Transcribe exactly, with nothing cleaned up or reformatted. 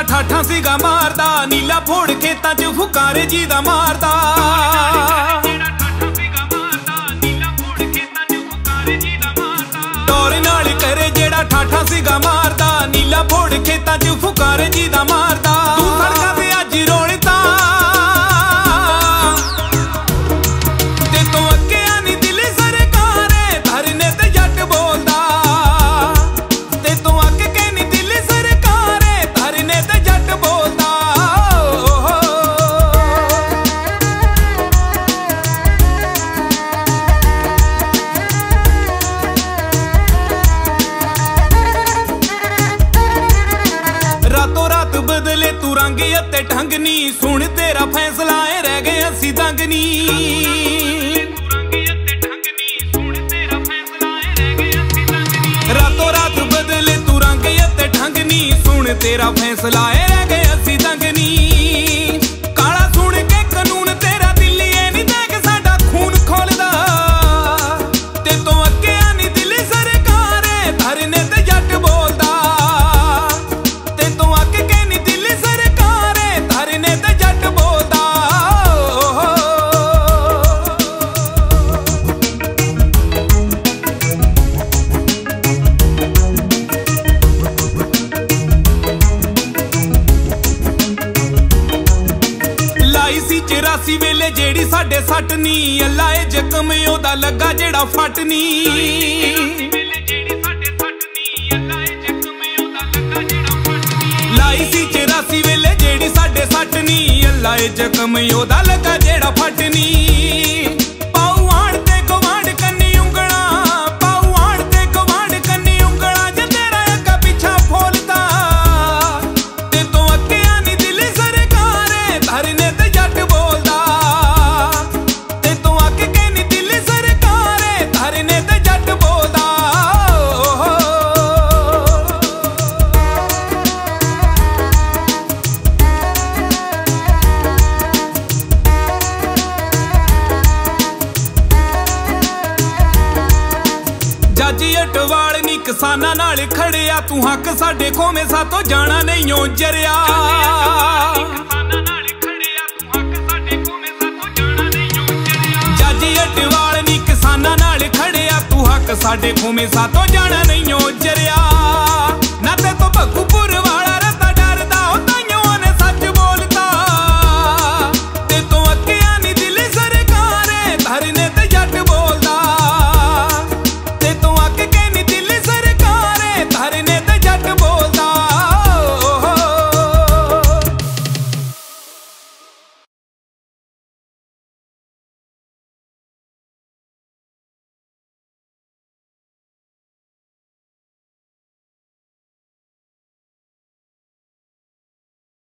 ਠਾਠਾਂ ਸੀਗਾ ਮਾਰਦਾ, ਨੀਲਾ ਫੋੜ ਖੇਤਾਂ 'ਚ ਫੁਕਾਰੇ ਜੀ ਦਾ ਮਾਰਦਾ। ਟੌਰ ਨਾਲ ਕਰੇ ਜਿਹੜਾ ਠਾਠਾਂ ਸੀਗਾ ਮਾਰਦਾ, ਨੀਲਾ ਫੋੜ ਖੇਤਾਂ 'ਚ ਫੁਕਾਰੇ ਜੀ ਦਾ ਮਾਰਦਾ। ਤੂੰ ਸੜਕਾਂ ਤੇ ਅੱਜ ਰੋਲਦਾ ਤੇ ਤੂੰ ਅੱਕਿਆ ਨੀ ਦਿਲ ਸਰਕਾਰੇ, ਧਰਨੇ ਤੇ ਜੱਟ ਬੋਲਦਾ ਤੇ ਤੂੰ ਅੱਕ ਕੇ ਨੀ ਦਿਲ ਸਰਕਾਰੇ, ਧਰਨੇ ਤੇ ਜੱਟ ਬੋਲਦਾ। ਰਾਤੋਂ ਰਾਤ ਬਦਲੇ ਤੂੰ ਰੰਗ ਅਤੇ ਢੰਗ ਨੀ, ਸੁਣ ਤੇਰਾ ਫੈਸਲਾ ਏ ਰਹਿ ਗਏ ਅਸੀਂ ਦੰਗ ਨੀ। ਰਾਤੋਂ ਰਾਤ ਬਦਲੇ ਤੂੰ ਰੰਗ ਅਤੇ ਢੰਗ ਨੀ, ਸੁਣ ਤੇਰਾ ਫੈਸਲਾ ਏ ਰਹਿ ਗਏ ਅਸੀਂ ਦੰਗ ਨੀ। ਕਾਲਾ ਸੁਣ ਕੇ ਕਾਨੂੰਨ ਤੇਰਾ ਦਿੱਲੀ ਏ ਨੀ ਦੇਖ ਸਾਡਾ ਖੂਨ ਖੋਲਦਾ ਤੇ ਤੂੰ ਅੱਕਿਆ ਨੀ ਦਿਲ ਸਰਕਾਰੇ, ਧਰਨੇ ਤੇ ਜੱਟ ਬੋਲਦਾ ਤੇ ਤੂੰ ਅੱਕ ਕੇ ਨੀ ਦਿਲ ਸਰਕਾਰੇ, ਧਰਨੇ ਤੇ ਜੱਟ ਬੋਲਦਾ। ਲਾਈ ਸੀ ਚੁਰਾਸੀ ਵੇਲੇ ਜਿਹੜੀ ਸਾਡੇ ਸੱਟ ਨੀ, ਅੱਲਾ ਏ ਜ਼ਖਮ ਉਹਦਾ ਲੱਗਾ ਜਿਹੜਾ ਫੱਟ ਨੀ। ਲਾਈ ਸੀ ਚੁਰਾਸੀ ਵੇਲੇ ਜਿਹੜੀ ਸਾਡੇ ਸੱਟ ਨੀ, ਅੱਲਾ ਏ ਜ਼ਖਮ ਉਹਦਾ ਲੱਗਾ ਜਿਹੜਾ ਫੱਟ ਨੀ। ਪਾਉ ਆਣ ਤੇ ਗਵਾਂਢ ਕੰਨੀ ਉਂਗਲਾਂ, ਪਾਉ ਆਣ ਤੇ ਗਵਾਂਢ ਕੰਨੀ ਉਂਗਲਾਂ, ਜੇ ਤੇਰਾ ਅੱਗਾ ਪਿੱਛਾ ਫੋਲਦਾ ਤੇ ਤੂੰ ਅੱਕਿਆ ਨੀ ਦਿਲ ਸਰਕਾਰੇ, ਧਰਨੇ ਤੇ ਜੱਟ ਬੋਲਦਾ ਤੇ ਤੂੰ ਅੱਕ ਕੇ ਨੀ ਦਿਲ ਸਰਕਾਰੇ, ਧਰਨੇ ਤੇ ਜੱਟ ਬੋਲਦਾ। ਜੱਜ ਅਟਵਾਲ ਨੀ ਕਿਸਾਨਾਂ ਨਾਲ ਖੜਿਆ, ਤੂੰ ਹੱਕ ਸਾਡੇ ਖੋਵੇਂ ਸਾਤੋਂ ਜਾਣਾ ਨਹੀਂ ਓ ਜਰਿਆ। ਜੱਜ ਅਟਵਾਲ ਨੀ ਕਿਸਾਨਾਂ ਨਾਲ ਖੜਿਆ, ਤੂੰ ਹੱਕ ਸਾਡੇ ਖੋਵੇਂ ਸਾਤੋਂ ਜਾਣਾ ਨਹੀਂ ਓ ਜਰਿਆ।